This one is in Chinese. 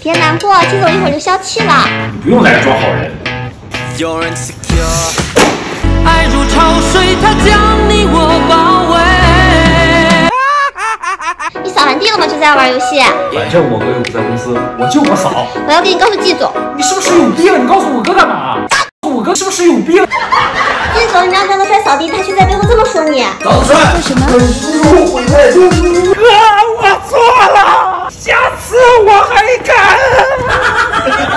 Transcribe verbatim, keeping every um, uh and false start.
别难过，其实我一会儿就消气了。 你不用在这装好人。 有人 secure， 爱如潮水，它将你我包围。 你扫完地了吗？就在玩游戏。 反正我哥又不在公司，我就我扫。 我要给你告诉季总。 你是不是有病？你告诉我哥干嘛？告诉我哥是不是有病？ 季总，你让张德帅扫地，他却在背后这么说你。 张德帅， 为什么？ 我悔改，哥，我错了，下次我还敢。